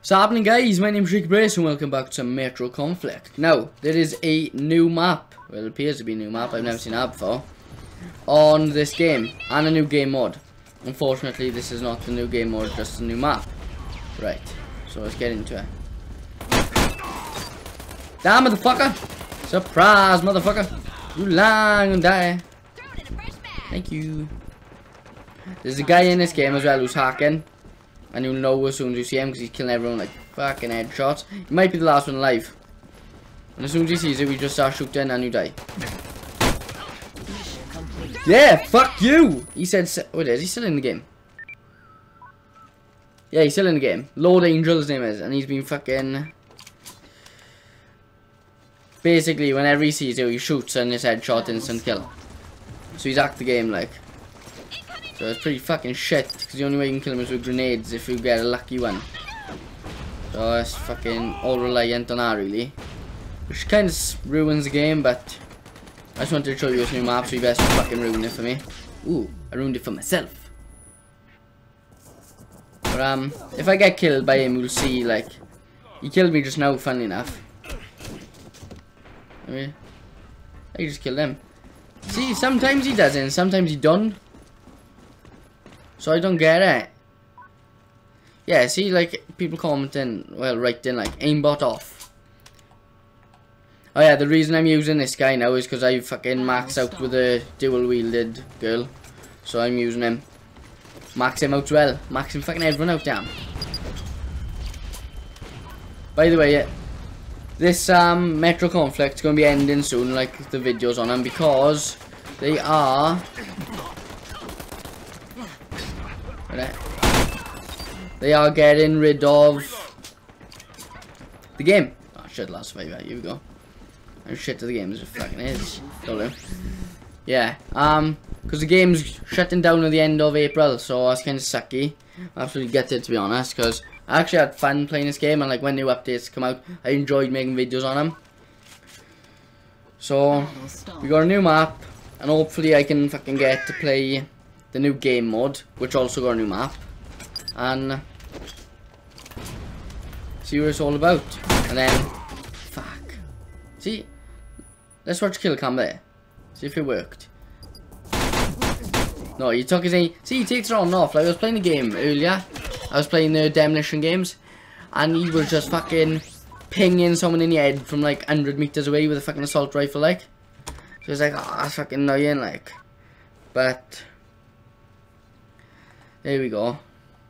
What's happening, guys? My name is Jakey and welcome back to Metro Conflict. Now, there is a new map, well, it appears to be a new map, I've never seen that before, on this game, and a new game mode. Unfortunately, this is not the new game mode, just a new map. Right, so let's get into it. Damn, motherfucker! Surprise, motherfucker! You lying and die. Thank you. There's a guy in this game as well who's hacking. And you'll know as soon as you see him because he's killing everyone like fucking headshots. He might be the last one alive. And as soon as he sees it, we just start shooting and you die. Yeah, fuck you! He said, wait, is he still in the game? Yeah, he's still in the game. Lord Angel, his name is. And he's been fucking... Basically, whenever he sees you, he shoots and his headshot instant kill. So he's hacked the game like. So it's pretty fucking shit, because the only way you can kill him is with grenades if you get a lucky one. So it's fucking all reliant on that really. Which kind of ruins the game, but I just wanted to show you this new map, so you best fucking ruin it for me. Ooh, I ruined it for myself. But if I get killed by him, you'll see, like, he killed me just now, funny enough. I mean, I just killed him. See, sometimes he doesn't, sometimes he don't. So I don't get it. Yeah, see, like, people commenting, well, writing, like, aimbot off. Oh yeah, the reason I'm using this guy now is because I fucking maxed out with a dual-wielded girl. So I'm using him. Max him out as well. Maxing fucking everyone out, damn. By the way, yeah, this Metro Conflict's going to be ending soon, like the videos on them, because they are... They are getting rid of the game. Oh shit, last survivor, here we go. Oh shit to the game as it fucking is. Yeah, because the game's shutting down at the end of April, so that's kind of sucky. I absolutely get it, to be honest, because I actually had fun playing this game, and like when new updates come out, I enjoyed making videos on them. So, we got a new map, and hopefully I can fucking get to play the new game mode, which also got a new map, and see what it's all about. And then, fuck. See, let's watch kill cam there. See if it worked. No, he took his aim. See, he takes it on and off. Like I was playing the game earlier. I was playing the demolition games, and he was just fucking pinging someone in the head from like 100 meters away with a fucking assault rifle, like. So it's like, oh, that's fucking annoying, like. But there we go.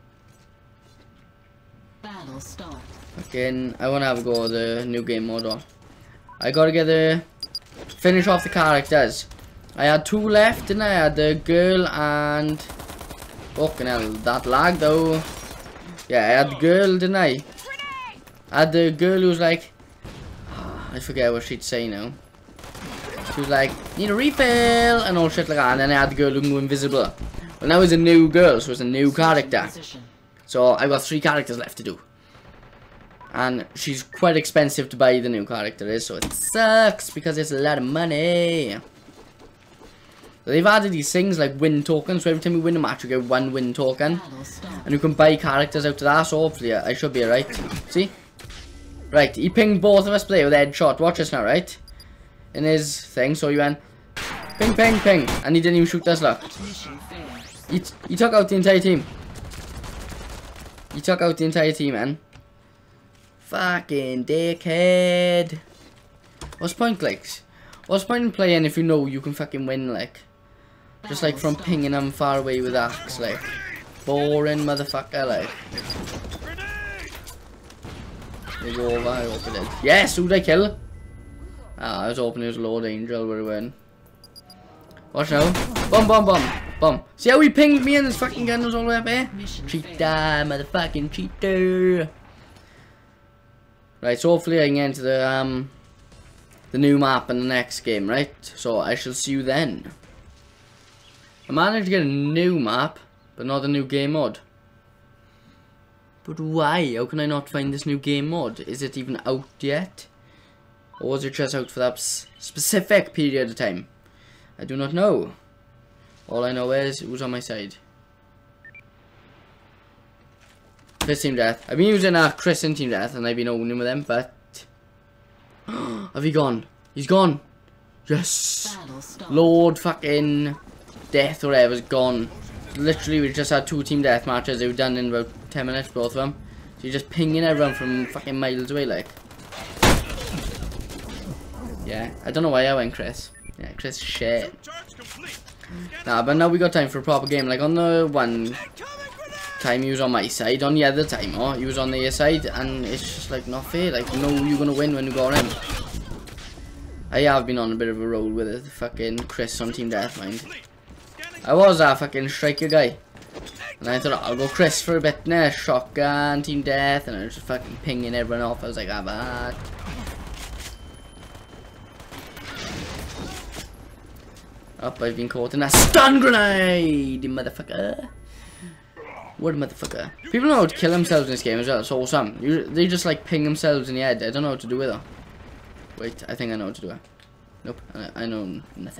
Battle start. Fucking, I wanna have a go at the new game mode on. I gotta get the finish off the characters. I had 2 left, didn't I? I had the girl and fucking hell, that lag though. Yeah, I had the girl, didn't I? I had the girl who was like, I forget what she'd say now. She was like, need a refill and all shit like that. And then I had the girl who can go invisible. Well, now it's a new girl, so it's a new character. So I've got 3 characters left to do. And she's quite expensive to buy, the new character is, so it sucks because it's a lot of money. They've added these things like win tokens, so every time you win a match you get 1 win token. And you can buy characters out of that, so hopefully I should be alright. See? Right, he pinged both of us play with a headshot. Watch this now, right? In his thing, so you went ping, ping, ping. And he didn't even shoot us, look. He took out the entire team. He took out the entire team, man. Fucking dickhead. What's the point, like? What's the point in playing if you know you can fucking win, like? Just like from pinging them far away with axe, like. Boring motherfucker, like. They go over, I hope it did. Yes, who'd I kill? Ah, I was hoping it was Lord Angel where he went. Watch now. Bum, bum, bum. Bum. See how he pinged me and his fucking gun was all the way up there? Cheater, motherfucking cheater. Right, so hopefully I can get into the new map in the next game, right? So I shall see you then. I managed to get a new map, but not a new game mode. But why? How can I not find this new game mode? Is it even out yet? Or was it just out for that specific period of time? I do not know. All I know is who's on my side. First team death. I've been using Chris in team death, and I've been owning with them, but have he gone? He's gone. Yes. Lord fucking death or whatever's gone. Literally, we just had 2 team death matches. They were done in about 10 minutes, both of them. So you're just pinging everyone from fucking miles away, like. Yeah, I don't know why I went Chris. Yeah, Chris shit. Nah, but now we got time for a proper game. Like on the one time he was on my side, on the other time, he was on their side, and it's just like not fair. Like, you know you're gonna win when you got him. I have been on a bit of a roll with it, fucking Chris on team death, mind. I was a fucking striker guy. And I thought, I'll go Chris for a bit now, shotgun, team death, and I was just fucking pinging everyone off. I was like, bad. Up, I've been caught in a stun grenade, you motherfucker. What a motherfucker. People know how to kill themselves in this game as well, it's awesome. They just like ping themselves in the head. I don't know what to do with it. Wait, I think I know what to do. Nope, I know nothing.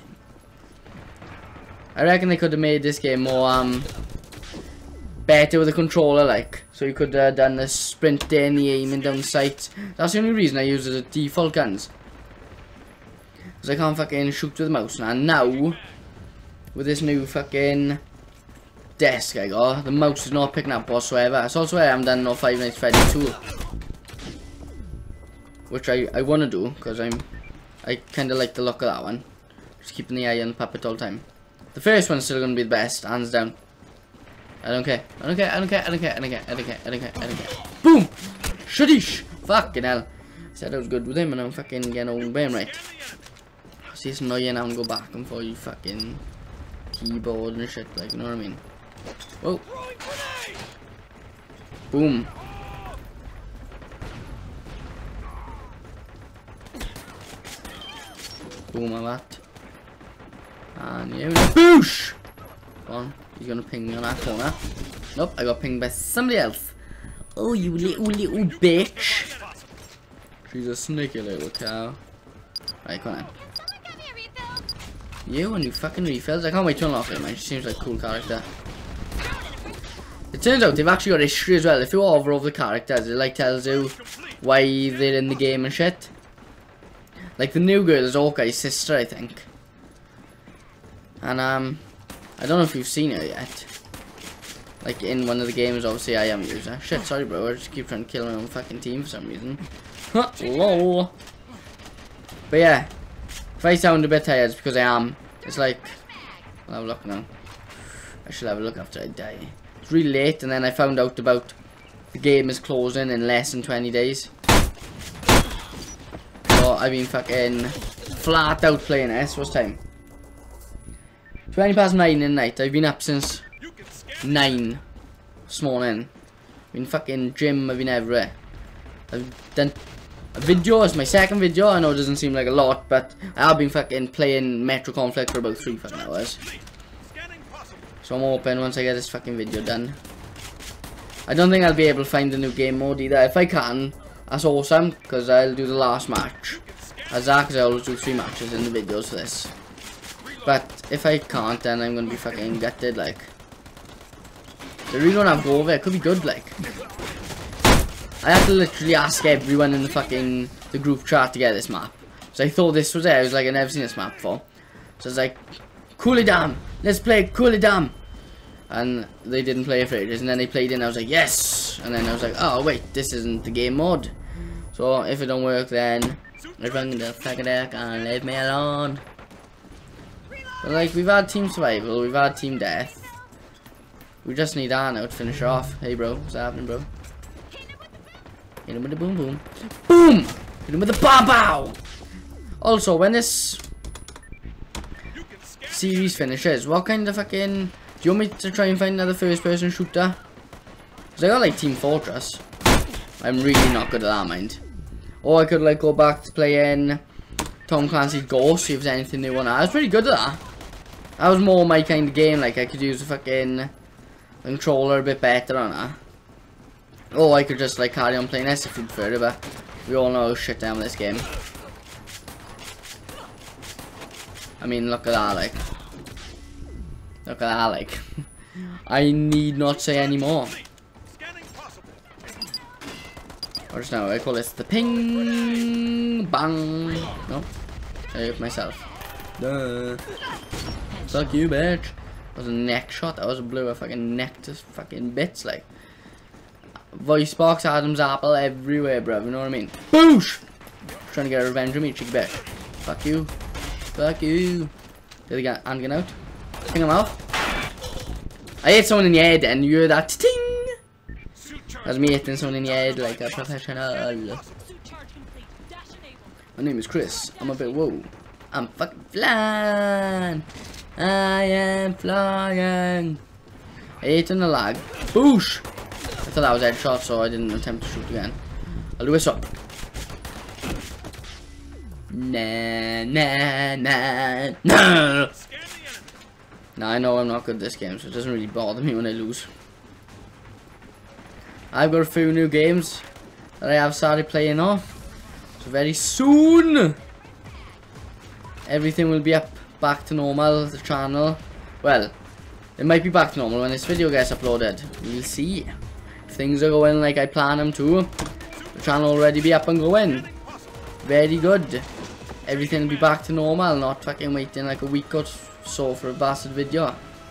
I reckon they could have made this game more better with a controller, like, so you could have done the sprinting, the aiming down sight. That's the only reason I use the default guns, because I can't fucking shoot with the mouse. And now with this new fucking desk I got, the mouse is not picking up whatsoever. It's also why I haven't done no Five Nights at Freddy's 2, which I want to do, because I kind of like the look of that one. Just keeping the eye on the puppet all the time. The first one's still going to be the best, hands down. I don't care. I don't care. I don't care. I don't care. I don't care. I don't care. I don't care. I don't care. Boom! Shadish! Fucking hell. Said I was good with him, and I'm fucking getting owned by him, right? See, it's annoying now and go back and for you fucking keyboard and shit, like, you know what I mean? Whoa. Boom. Boom, I'm at. And yeah, boosh! Come on, he's gonna ping me on that corner. Nope, I got pinged by somebody else. Oh, you little bitch. She's a sneaky little cow. Right, come on. You and you fucking refills. I can't wait to unlock it, man. She seems like a cool character. It turns out they've actually got history as well. If you hover over the characters, it like tells you why they're in the game and shit. Like the new girl is Hawkeye's sister, I think. And I don't know if you've seen her yet. Like in one of the games, obviously I am a user. Shit, sorry bro, I just keep trying to kill my own fucking team for some reason. Lol. But yeah, if I sound a bit tired, it's because I am. It's like, I'll have a look now. I should have a look after I die. It's really late, and then I found out about the game is closing in less than 20 days. So I've been fucking flat out playing this. What's time? 20 past 9 in the night. I've been up since 9 this morning. Been fucking gym, I've been everywhere. I've done a video, it's my second video. I know it doesn't seem like a lot, but I have been fucking playing Metro Conflict for about 3 fucking hours. So I'm hoping once I get this fucking video done. I don't think I'll be able to find a new game mode either. If I can, that's awesome, because I'll do the last match as that, because I always do 3 matches in the videos for this. But if I can't, then I'm gonna be fucking gutted, like. They really don't have go over it. It could be good, like. I had to literally ask everyone in the group chat to get this map. So I thought this was it. I was like, I've never seen this map before. So I was like, Cool it down. Let's play Cool it down. And they didn't play it for ages. And then they played it and I was like, yes. And then I was like, oh wait, this isn't the game mode. So if it don't work, then everyone can fuck it up and leave me alone. But like, we've had team survival, we've had team death. We just need Arno to finish off. Hey bro, what's happening, bro? Hit him with the boom boom. Boom! Hit him with the bow bow! Also, when this series finishes, what kind of fucking... Do you want me to try and find another first person shooter? Because I got like Team Fortress. I'm really not good at that, mind. Or I could like go back to playing Tom Clancy's Ghost, see if there's anything new on that. I was pretty good at that. That was more my kind of game, like I could use the fucking controller a bit better on that. Or I could just like carry on playing this if you prefer it, but we all know how shit down this game. I mean, look at that, like. Look at that, like. I need not say any more. Or just now, I call this the ping bang. No, I hit myself. Duh. Fuck you, bitch. That was a neck shot. That was a blew a fucking neck to fucking bits, like. Voice box, Adam's apple everywhere, bro. You know what I mean? Boosh! Trying to get revenge on me, cheeky bitch. Fuck you. Fuck you. Did the hand get out? Ping him off. I hit someone in the head and you hear that ting. That's me hitting someone in the head like a professional. My name is Chris. I'm a bit whoa. I'm fucking flying. I am flying. I hit in the lag. Boosh! I thought that was headshot, so I didn't attempt to shoot again. I'll do this up. Nah, nah, nah, nah. Now I know I'm not good at this game, so it doesn't really bother me when I lose. I've got a few new games that I have started playing on. So very soon, everything will be up back to normal. The channel, well, it might be back to normal when this video gets uploaded. We'll see. If things are going like I plan them to, the channel will already be up and going. Very good. Everything will be back to normal, not fucking waiting like a week or so for a bastard video.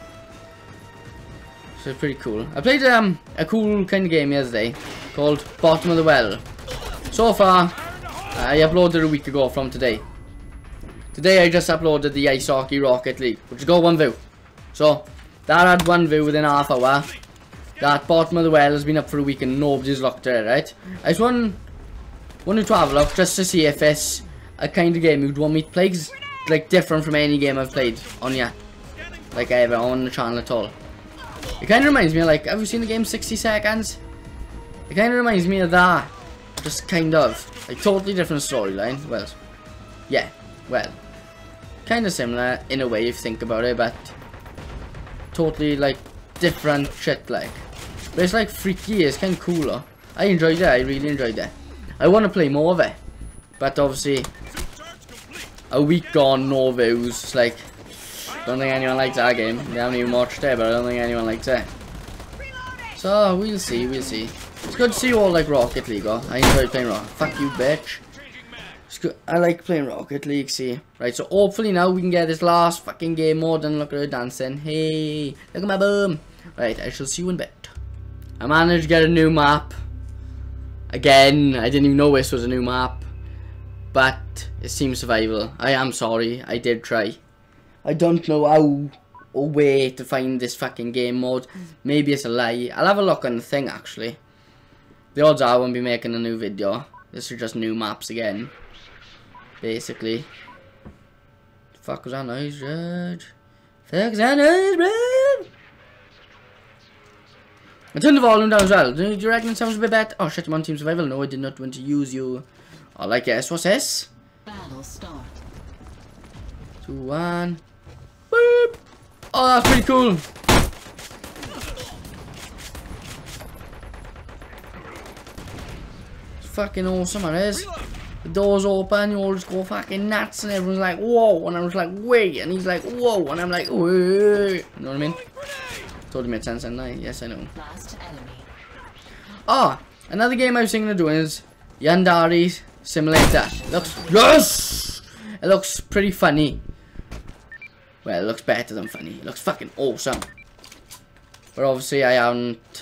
So it's pretty cool. I played a cool kind of game yesterday called Bottom of the Well. So far, I uploaded a week ago from today. Today I just uploaded the Ice Hockey Rocket League, which got 1 view. So that had 1 view within half hour. That Bottom of the Well has been up for a week and nobody's looked at it, right? I just wanted to have a look just to see if it's a kind of game you'd want me to play, 'cause like different from any game I've played on yet, like ever on the channel at all. It kind of reminds me of, like, have you seen the game 60 Seconds? It kind of reminds me of that, just kind of like totally different storyline. Well, yeah, well, kind of similar in a way if you think about it, but totally like different shit, like. But it's like freaky. It's kind of cooler. I enjoyed it. I really enjoyed it. I want to play more of it, but obviously a week gone, no views. It's like, don't think anyone likes that game. They haven't even watched it, but I don't think anyone likes it. So we'll see, we'll see. It's good to see you all like Rocket League. Oh, I enjoy playing Rocket. Fuck you, bitch. It's good. I like playing Rocket League. See, right. So hopefully now we can get this last fucking game mode and look at her dancing. Hey, look at my bum. Right, I shall see you in a bit. I managed to get a new map. Again, I didn't even know this was a new map. But it seems survival. I am sorry, I did try. I don't know how or where to find this fucking game mode. Maybe it's a lie. I'll have a look on the thing actually. The odds are I won't be making a new video. This is just new maps again. Basically. Fuck was that noise, Judge? Fuck was that noise, bro? I turned the volume down as well. Do you reckon it sounds a bit better? Oh shit, I'm on Team Survival. No, I did not want to use you. I like this. What's this? Battle start. 2, 1. Boop. Oh, that's pretty cool. It's fucking awesome, it is. The doors open, you all just go fucking nuts, and everyone's like, whoa, and I was like, wait, and he's like, whoa, and I'm like, wait. You know what I mean? Totally made sense, didn't I? Yes, I know. Last enemy. Oh, another game I was thinking of doing is Yandere Simulator. Yes! It looks pretty funny. Well, it looks better than funny. It looks fucking awesome. But obviously I haven't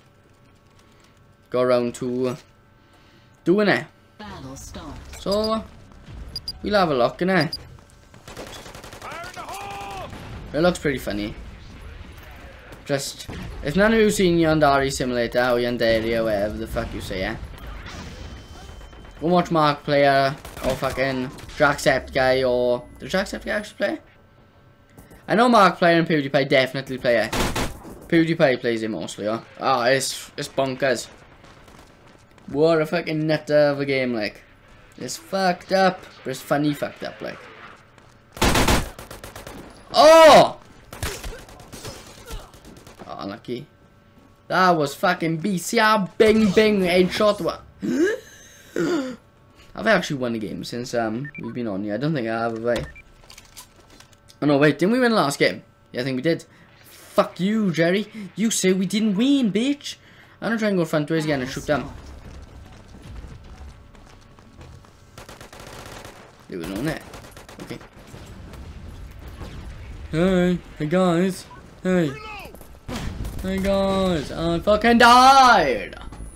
got around to doing it. Battle start. So we'll have a look, innit? It looks pretty funny. Just, if none of you seen Yandere Simulator or Yandere or whatever the fuck you say, yeah? Go watch Markiplier or fucking Jacksepticeye or... Did Jacksepticeye actually play? I know Markiplier and PewDiePie definitely play it. PewDiePie plays it mostly, oh. Oh, it's bonkers. What a fucking nutter of a game, like. It's fucked up, but it's funny fucked up, like. Oh! Oh, unlucky. That was fucking BCR bing bing headshot. What? Have I actually won the game since we've been on here? I don't think I have I? Oh no, wait, didn't we win the last game? Yeah, I think we did. Fuck you, Jerry. You say we didn't win, bitch. I'm gonna try and go front ways again and shoot them. There was no net. Okay. Hey guys. Hey guys. I fucking died.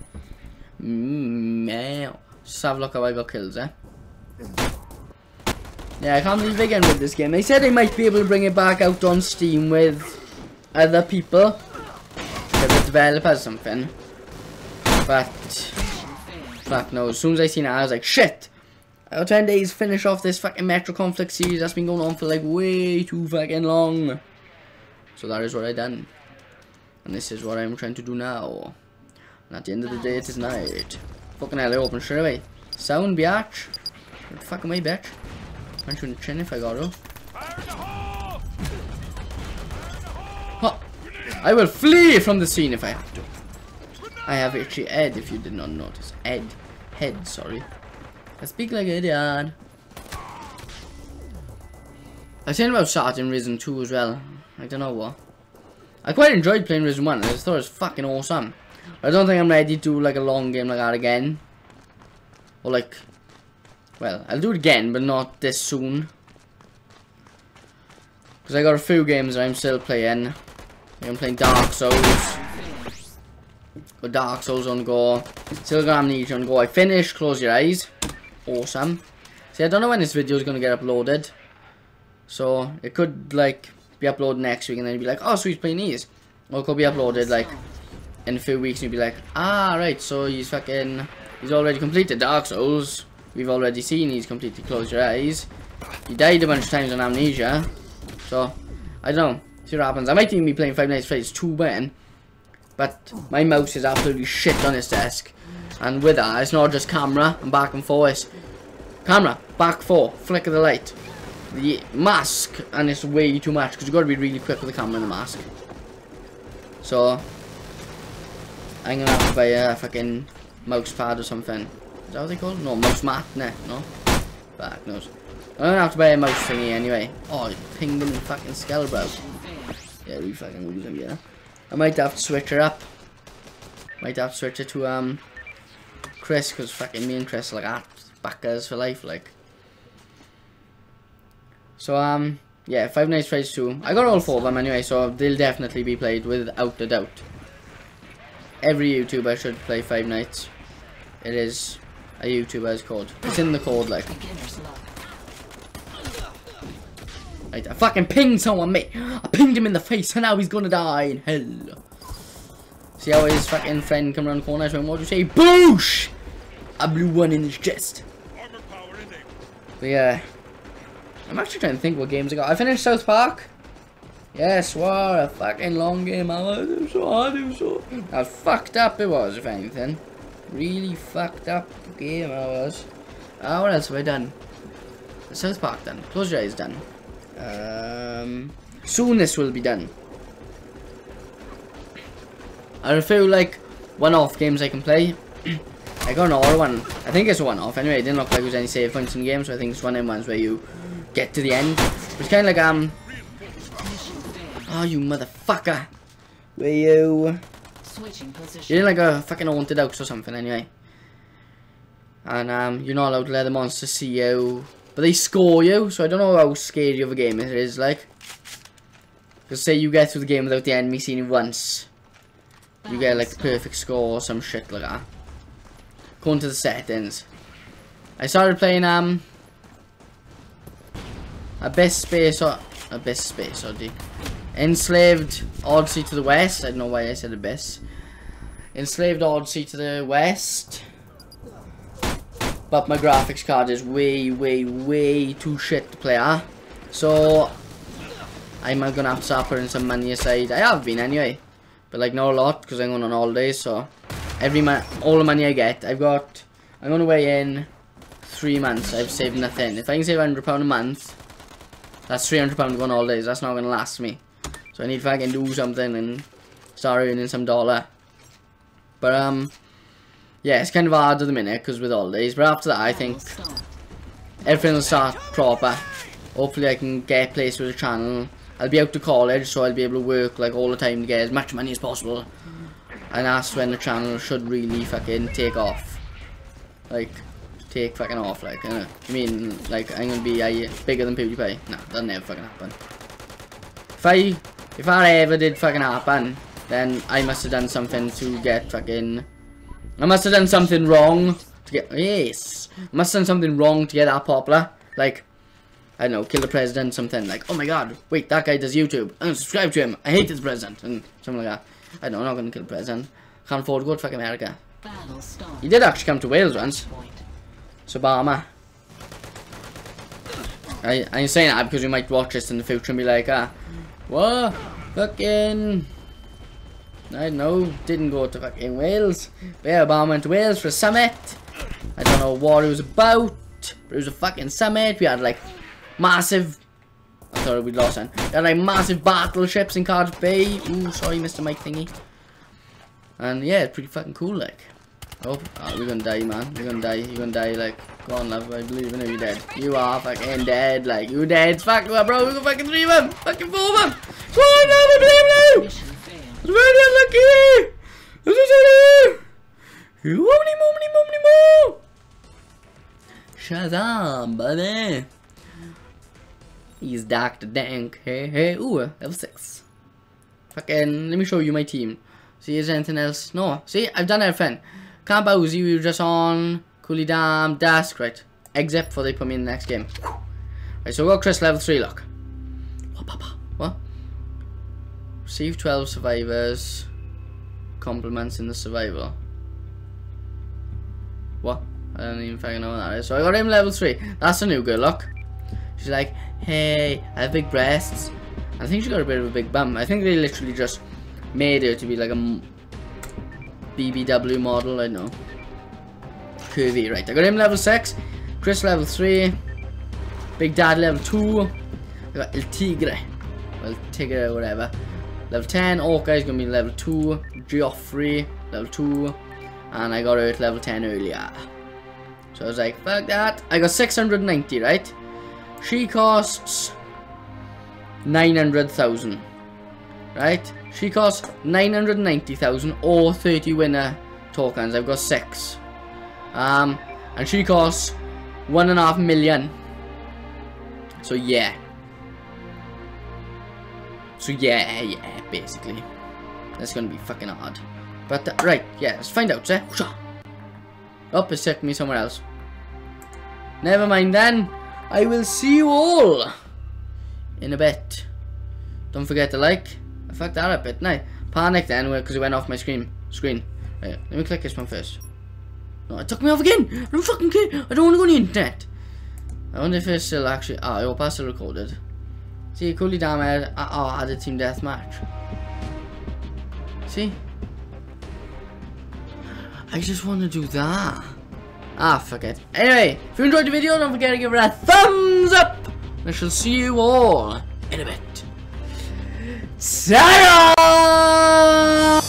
Meow. Just have a look how I got kills, eh? Yeah, I can't believe they're getting with this game. They said they might be able to bring it back out on Steam with other people, the developers or something. But fuck no. As soon as I seen it, I was like, shit. I got 10 days to finish off this fucking Metro Conflict series that's been going on for like way too fucking long. So that is what I done, and this is what I'm trying to do now. And at the end of the day, it is night. Fucking hell, I open straight away. Sound, biatch. What the fuck am I, bitch? I'm shooting the chin if I got to. Huh. I will flee from the scene if I have to. I have itchy head, if you did not notice. Head, sorry. I speak like an idiot. I was saying about starting Risen 2 as well. I don't know what. I quite enjoyed playing Risen 1. I just thought it was fucking awesome. I don't think I'm ready to do like a long game like that again. Or like, well, I'll do it again, but not this soon. Because I got a few games that I'm still playing. I'm playing Dark Souls. Got Dark Souls on the go. Still got Amnesia on the go. I finished Close Your Eyes. Awesome. See, I don't know when this video is going to get uploaded. So, it could like be uploaded next week and then you'd be like, oh, so he's playing these. Or it could be uploaded like in a few weeks and you'd be like, ah, right, so he's already completed Dark Souls. We've already seen he's completely Close Your Eyes. He died a bunch of times on Amnesia. So, I don't know. See what happens. I might even be playing Five Nights at Freddy's 2 then. But my mouse is absolutely shit on this desk. And with that, it's not just camera and back and forth. Camera, back, forth, flick of the light. The mask, and it's way too much because you've got to be really quick with the camera and the mask. So, I'm going to have to buy a fucking mouse pad or something. Is that what they call it? No, mouse mat, no. Back nose. I'm going to have to buy a mouse thingy anyway. Oh, it pinged him in fucking skull, bro. Yeah, we fucking lose him, yeah. I might have to switch her up. Might have to switch it to, Chris, because fucking me and Chris are like that. Backers for life, like. So, yeah, Five Nights at Freddy's 2. I got all 4 of them anyway, so they'll definitely be played without a doubt. Every YouTuber should play Five Nights. It is a YouTuber's code. It's in the code, like. Right, I fucking pinged someone, mate. I pinged him in the face, and now he's gonna die in hell. See how his fucking friend come around the corner? So what do you say? Boosh! I blew one in his chest. But yeah. I'm actually trying to think what games I got. I finished South Park. Yes, what a fucking long game. I was so how fucked up it was, if anything. Really fucked up game I was. What else have I done? South Park done. Close Your Eyes done. Soon this will be done. I feel like one-off games I can play. I got another one. I think it's a one-off. Anyway, it didn't look like there was any save points in the game, so I think it's one of them ones where you get to the end. It's kind of like oh, you motherfucker! Where you? You're in like a fucking haunted house or something, anyway. And you're not allowed to let the monsters see you, but they score you. So I don't know how scary of a game it is, like. Because say you get through the game without the enemy seeing you once, you get like the perfect score or some shit like that. Going to the settings. I started playing Abyss Odyssey. Enslaved Odyssey to the west. I don't know why I said Abyss. Enslaved Odyssey to the west. But my graphics card is way too shit to play at. So I'm gonna have to start putting some money aside. I have been anyway, but like not a lot because I'm going on holidays. So all the money I get, I'm going away in 3 months. I've saved nothing. If I can save £100 a month, that's £300 to go on holidays. That's not gonna last me. So I need to fucking do something and start earning some dollar. But yeah, it's kind of hard at the minute because with holidays. But after that, I think everything will start proper. Hopefully, I can get a place with the channel. I'll be out to college, so I'll be able to work like all the time to get as much money as possible. And that's when the channel should really fucking take off. Like, take fucking off, like, you know. You mean, like, I'm gonna be bigger than PewDiePie? No, that'll never fucking happen. If that ever did fucking happen, then I must have done something to get fucking... I must have done something wrong to get... Yes! I must have done something wrong to get that popular. Like, I don't know, kill the president, something like, oh my god, wait, that guy does YouTube. I'm gonna subscribe to him. I hate this president. And something like that. I don't know, I'm not gonna kill the president. Can't afford to go to fucking America. He did actually come to Wales once. It's Obama. I'm saying that because we might watch this in the future and be like, what? Fucking... I don't know, didn't go to fucking Wales. But yeah, Obama went to Wales for a summit. I don't know what it was about, but it was a fucking summit. We had like massive... I thought we'd lost one. We had like massive battleships in Cardiff Bay. Ooh, sorry, Mr. Mike thingy. And yeah, it's pretty fucking cool, like. Oh, we're gonna die, man. We're gonna die. You're gonna die, like. Go on, love. I believe in you. You're dead. You are fucking dead, like. You dead. Fuck you, bro. We're gonna fucking 3 of them. Fucking 4 of them. Go on, love. I believe in you. It's very unlucky. This is it. You want more. Shazam, buddy. He's Dr. Dank. Hey. Ooh, level 6. Fucking, let me show you my team. See, is there anything else? No. See, I've done everything. Camp Owsy, we were just on. Coolie Dam, Dask, right. Exit before they put me in the next game. Right, so we got Chris level 3, look. What? Receive 12 survivors. Compliments in the survival. What? I don't even fucking know what that is. So I got him level 3. That's a new girl, look. She's like, hey, I have big breasts. I think she got a bit of a big bum. I think they literally just made her to be like a BBW model, I don't know. Curvy, right. I got him level 6. Chris level 3. Big Dad level 2. I got El Tigre. Well, Tigre, whatever. Level 10. Orca gonna be level 2. Geoffrey, level 2. And I got her at level 10 earlier. So I was like, fuck that. I got 690, right? She costs 900,000. Right? She costs 990,000 or 30 winner tokens. I've got 6. And she costs 1.5 million. So yeah. Basically. That's gonna be fucking hard. But right, yeah, let's find out, sir. Oh, it's taking me somewhere else. Never mind then. I will see you all in a bit. Don't forget to like. I fucked that up, didn't I? Panic then because it went off my screen. Right, let me click this one first. No, it took me off again. I don't fucking care. I don't want to go on the internet. I wonder if it's still actually. I hope I still recorded. See, Coolie Dam I had a team deathmatch. See? I just want to do that. Fuck it. Anyway, if you enjoyed the video, don't forget to give it a thumbs up. I shall see you all in a bit. Sayonara!